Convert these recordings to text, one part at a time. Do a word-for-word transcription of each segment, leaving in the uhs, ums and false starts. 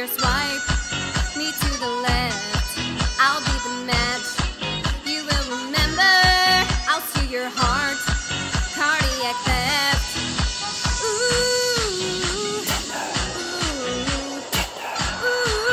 dare swipe me to the left. I'll be the match. You will remember. I'll steal your heart. Cardiac theft. Ooh, ooh, ooh,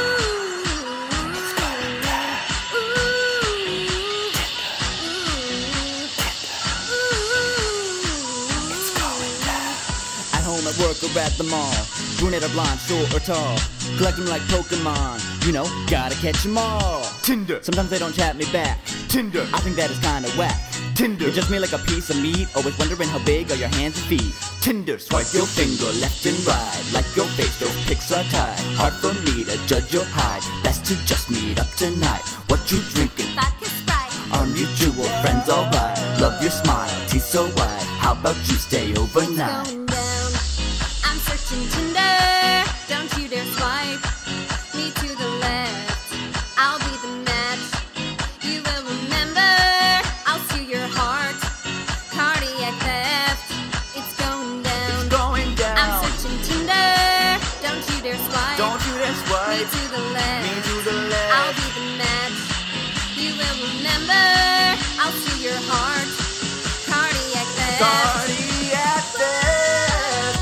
At home, at work, or at the mall, brunette or blonde, short or tall, collect them like Pokemon, you know, gotta catch 'em all. Tinder, Sometimes they don't chat me back, Tinder, I think that is kinda whack. Tinder, You're just me like a piece of meat, always wondering how big are your hands and feet. Tinder, Swipe your finger left and right, like your face, those pics are tied. Hard for me to judge your height, best to just meet up tonight. What you drinking? vodka Sprite. Our mutual friends, alright. Love your smile, teeth so white. How about you stay overnight? Going down. I'm searching Tinder. Don't you dare swipe me to the left. I'll be the match. You will remember. I'll steal your heart. Cardiac theft. It's going down. it's going I'm down. searching Tinder. Don't you dare swipe Don't you dare me swipe to the left. me to the I'll left. be the match. You will remember. I'll steal your heart. Cardiac theft. Cardiac theft.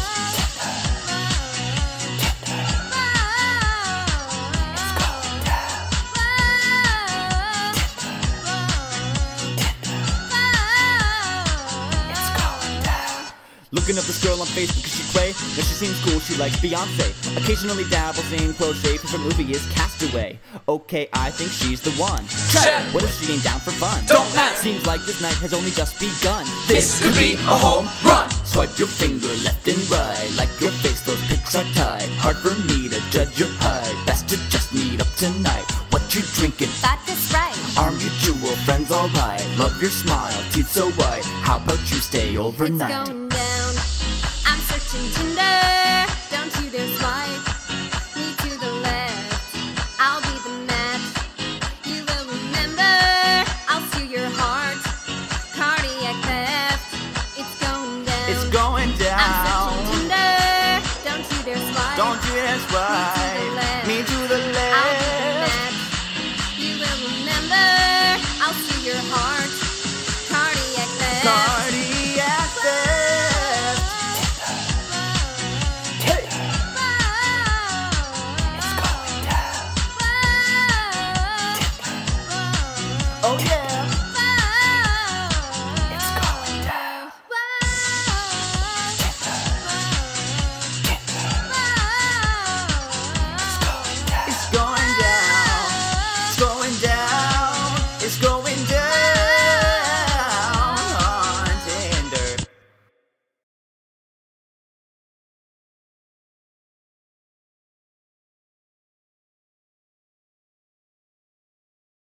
Looking up this girl on Facebook cause she cray. Now she seems cool, she likes Beyonce. Occasionally dabbles in crochet, favorite movie is Castaway. Okay, I think she's the one. Check. What if she ain't down for fun? Don't ask. Seems like this night has only just begun. This could be a home run. Swipe your finger left and right, like your face, those pics are tied. Hard for me to judge your height, best to just meet up tonight. What you drinking? Vodka Sprite. Our mutual friends, alright. Love your smile, teeth so white. How about you stay It's overnight? going down. I'm searching Tinder. Don't you dare swipe me to the left. I'll be the match. You will remember. I'll steal your heart. Cardiac theft. It's going down. It's going I'm down. searching Tinder. Don't you dare swipe Don't you dare me to swipe